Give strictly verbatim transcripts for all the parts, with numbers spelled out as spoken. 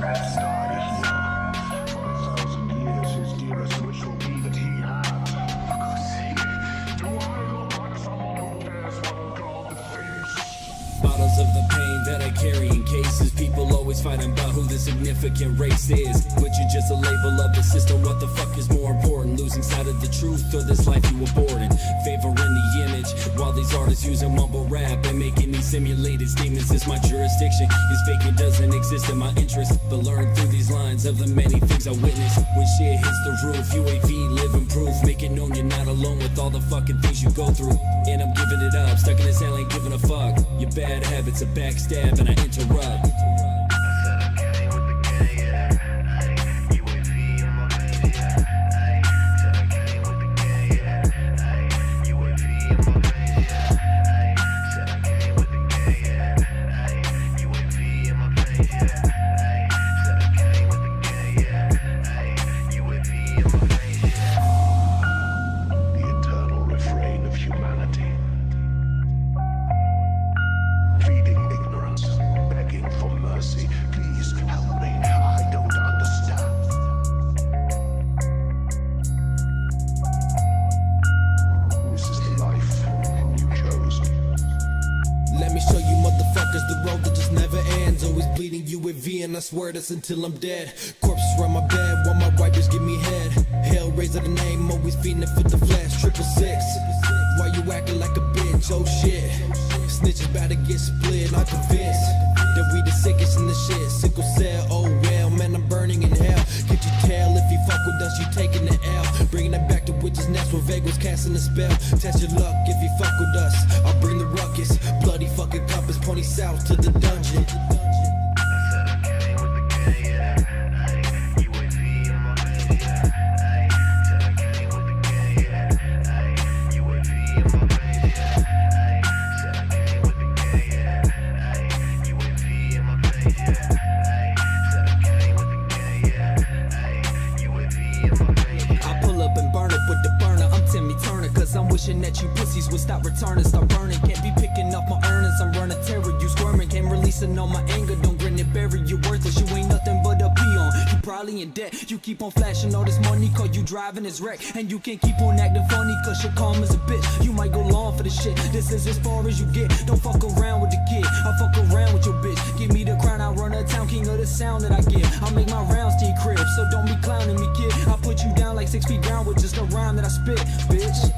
Bottles of the pain that I carry in cases. People always fighting about who the significant race is, which is just a label of the system. What the fuck is more important, losing sight of the truth or this life you were born in? Favoring the image while these artists using mumble rap and making these simulated statements. Is my jurisdiction is faking, doesn't exist in my interest, but learn through these lines of the many things I witness. When shit hits the roof, U A V living proof, make it known you're not alone with all the fucking things you go through. And I'm giving it up, stuck in this hell, ain't giving a fuck. Your bad habits, a backstab, and I interrupt. And I swear this until I'm dead. Corpses around my bed while my wipers give me head. Hell raiser the name, always feeding it for the flash. Triple six, why you acting like a bitch? Oh shit, snitches about to get split. I'm convinced that we the sickest in the shit. Sickle cell, oh well, man, I'm burning in hell. Get your tail if you fuck with us, you taking the L. Bringing it back to witches' nest where Vegas casting a spell. Test your luck if you fuck with us, I'll bring the ruckus. Bloody fucking compass, pony south to the dungeon. That you pussies would stop returning, stop burning. Can't be picking up my earnings, I'm running terror. You squirming, can't releasing all my anger. Don't grin and bury, you worthless. You ain't nothing but a peon. You probably in debt. You keep on flashing all this money, cause you driving this wreck. And you can't keep on acting funny, cause you're calm as a bitch. You might go long for this shit. This is as far as you get. Don't fuck around with the kid, I fuck around with your bitch. Give me the crown, I run a town, king of the sound that I get. I make my rounds to your crib, so don't be clowning me, kid. I put you down like six feet down with just a rhyme that I spit, bitch.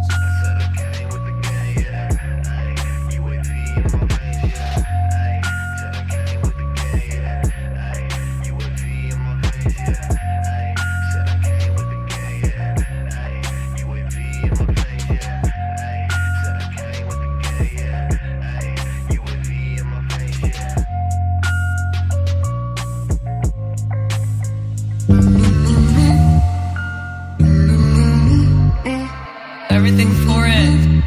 Everything for it.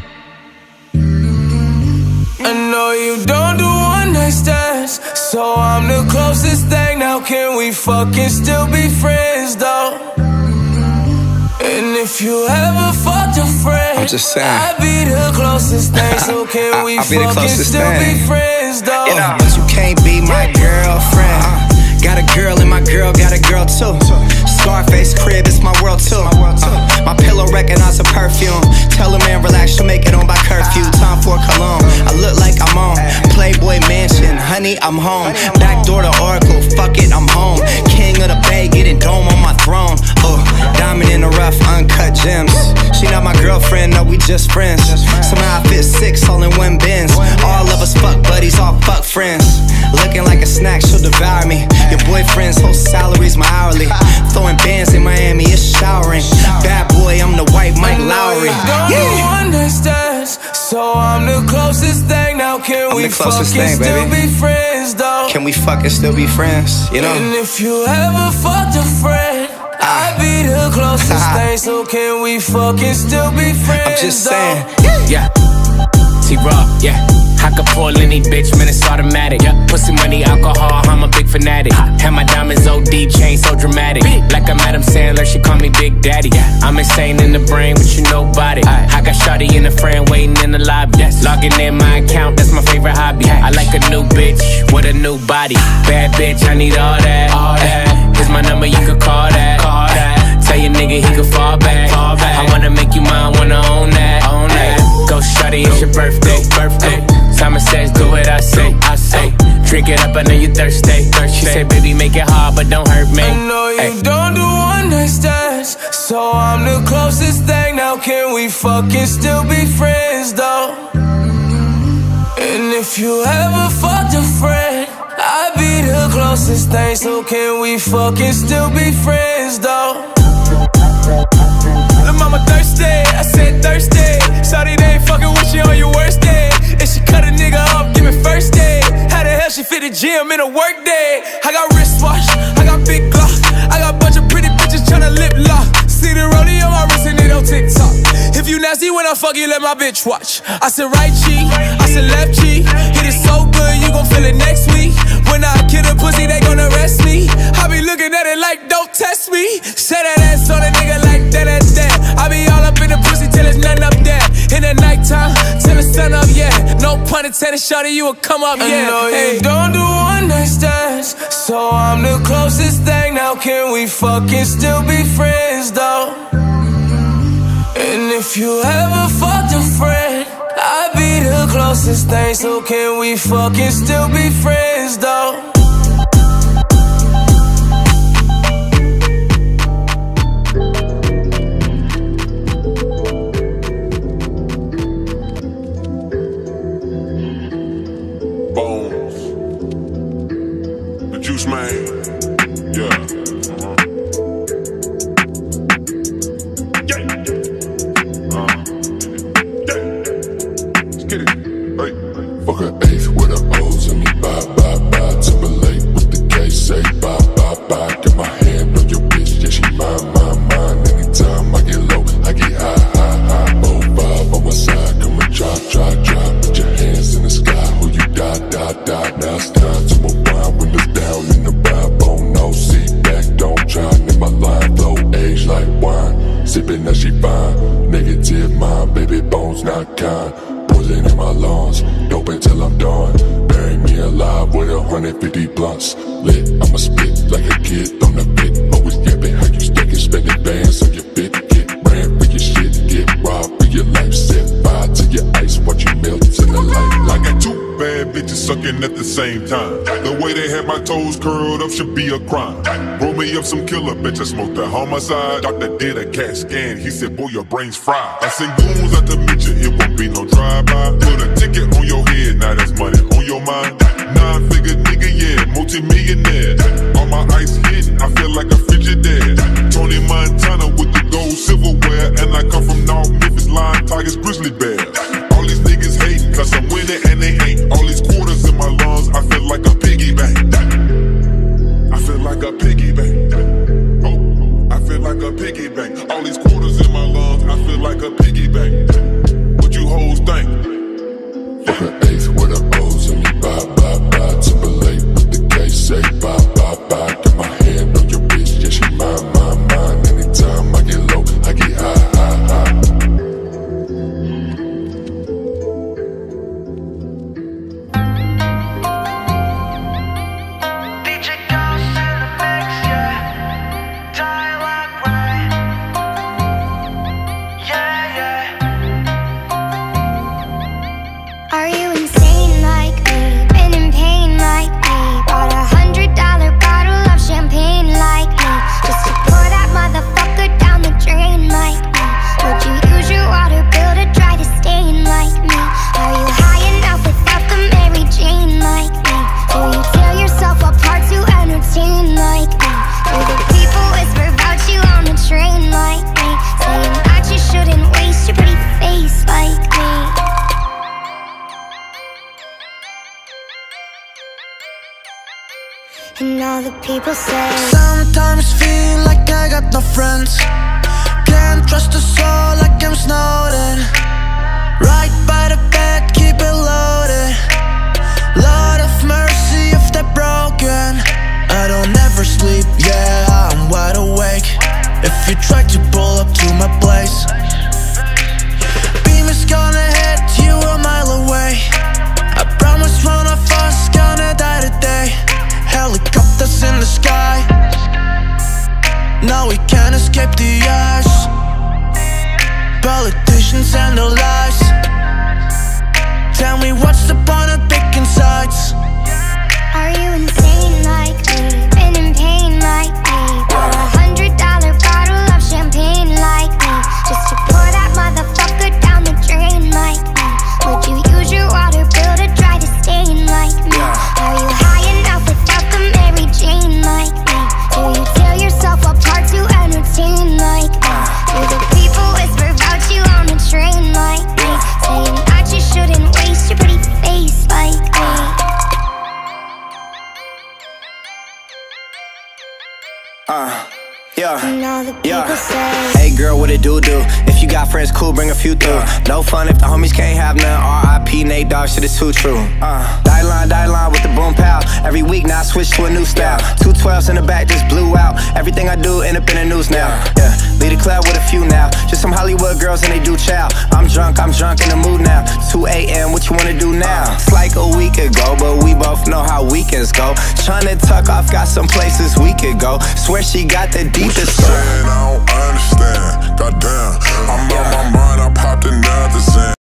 I know you don't do one night stands, so I'm the closest thing. Now can we fucking still be friends though? And if you ever fucked a friend, I'm just saying, I'd be the closest thing. So can I, we I'll be the fucking still thing. be friends though? You know, but you can't be my girlfriend. uh, Got a girl and my girl got a girl too. Scarface crib, it's my world too. uh, My pillow recognize a perfume. Tell a man relax, she'll make it on by curfew. Time for cologne, I look like I'm on Playboy Mansion, honey, I'm home. Back door to Oracle, fuck it, I'm home. King of the Bay, getting dome on my throne. Oh, diamond in the rough, uncut gems. She not my girlfriend, no, we just friends. Somehow I fit six all in one Benz. All of us fuck buddies, all fuck friends. Looking like a snack, she'll devour me. Your boyfriend's whole salary's my hourly. Throwing bands in Miami, it's showering. Bad boy, I'm the white Mike Lowry. Yeah. Understands, so I'm the closest thing. Now can I'm we the closest fucking thing, still baby. be friends though? Can we fucking still be friends, you know? And if you ever fucked a friend, I'd be the closest thing. So can we fucking still be friends? I'm just though? saying. Yeah, T-Raw, yeah. I could pull any bitch, man, it's automatic. Yeah, pussy, money, alcohol, I'm a big fanatic. And my diamonds O D, chain so dramatic. Like I'm Adam Sandler, she call me Big Daddy. I'm insane in the brain, but you know about it. I got shawty and a friend waiting in the lobby. Logging in my account, that's my favorite hobby. I like a new bitch with a new body. Bad bitch, I need all that. All that. Here's my number, you could call that. Call that. Tell your nigga he could fall back. Fall back. I wanna make you mine, wanna own that. Own that. Go shawty, it's your birthday. Birthday. Simon says, do what I say. I say. Drink it up, I know you thirsty. She said, baby, make it hard, but don't hurt me. I know you Ay. don't do one night stands, so I'm the closest thing. Now can we fucking still be friends, though? And if you ever fucked a friend, I'd be the closest thing. So can we fucking still be friends, though? Lil' mama thirsty, I said thirsty. Shawty, they ain't fucking with you on your worst day. And she cut a nigga off, give me first day. How the hell she fit the gym in a work day? I got wristwatch, I got big glock, I got a bunch of pretty bitches tryna lip lock. See the rollie on my wrist and it on TikTok. If you nasty when I fuck you, let my bitch watch. I said right cheek, I said left cheek. Hit it so good, you gon' feel it next week. When I kill a pussy, they gon' arrest me. I be looking at it like, don't test me. Say that ass on a nigga like that, that, that. I be all up in the pussy till there's nothing up there. In the nighttime, till the sun up, yeah. No pun intended, shawty, you will come up, yeah. I know hey. you don't do one night stands, so I'm the closest thing. Now can we fucking still be friends, though? And if you ever fucked a friend, I'd be the closest thing. So can we fucking still be friends, though? Bones, the Juice Man, yeah. Uh-huh. Yeah. Uh, yeah. Let's get it. Hey. Fuck an eighth with the O's and me bye bye bye. Timberlake with the K say bye bye bye. Get my hand on your bitch, yeah she mine mine mine. Anytime I get low, I get high high high. Oh five on my side, come and drop drop drop. Put your hands in the sky, who you die die die. Now it's time to unwind when it's down in the vibe. Oh no, sit back, don't try. Make my line flow age like wine. Sipping that she fine, negative mind, baby bones not kind. Poison in my lungs, dope until I'm done. Bury me alive with a hundred fifty blunts. Lit, I'ma spit like a kid on the bit. Always yapping how you stacking, spending bands on your bit. Get ran for your shit, get robbed for your life. Set fire to your ice, watch you melt to the light. I got two bad bitches sucking at the same time. The way they had my toes curled up should be a crime. Roll me up some killer bitch, I smoked a homicide. Doctor did a CAT scan, he said boy your brain's fried. I send goons out to meet you, it won't be no drive-by. Put a ticket on your head, now that's money on your mind. Nine-figure nigga, yeah, multi-millionaire. All my ice hidden, I feel like a Frigidaire. Tony Montana with the gold silverware. And I come from North Memphis, Lion, Tigers, Grizzly Bears. All these niggas hating, cause I'm winning and they ain't. All these quarters in my lungs, I feel like a piggy bank. I feel like a piggy bank. Oh, I feel like a piggy bank. All these quarters in my lungs, I feel like a piggy bank. What you hoes think? Fuck an eighth with the O's and me bye bye bye. Timberlake with the K say bye bye bye. Get my hand on your bitch, yeah she mine mine mine. Anytime I get low, I get high high high. Are you insane like me? Been in pain like me? Bought a hundred dollar bottle of champagne like me, just to pour that motherfucker down the drain like me? Would you use your water bill to dry the stain like me? Are you high enough without the Mary Jane like me? Do you tear yourself apart to entertain like me? Do the people whisper about you on the train like me, saying that you shouldn't waste your pretty face like me? And all the people say, sometimes feel like I got no friends. Can't trust a soul like I'm Snowden. Right by the bed, keep it loaded. Lord of mercy if they're broken. Yeah, And all the people yeah. say, Hey girl, what it do do? If you got friends, cool, bring a few through. No fun if the homies can't have none. R I P Nate Dogg, shit is too true. Uh, die line, die line with the boom pow. Every week now I switch to a new style. Two twelves in the back just blew out. Everything I do end up in the news now. Yeah, lead a club with a few now. Just some Hollywood girls and they do chow. I'm drunk, I'm drunk in the mood now. two A M, what you wanna do now? It's like a week ago, but we both know how weekends go. Tryna tuck off, got some places we could go. Swear she got the deepest soul. I don't understand. Goddamn, I'm on my mind. I popped another Zen.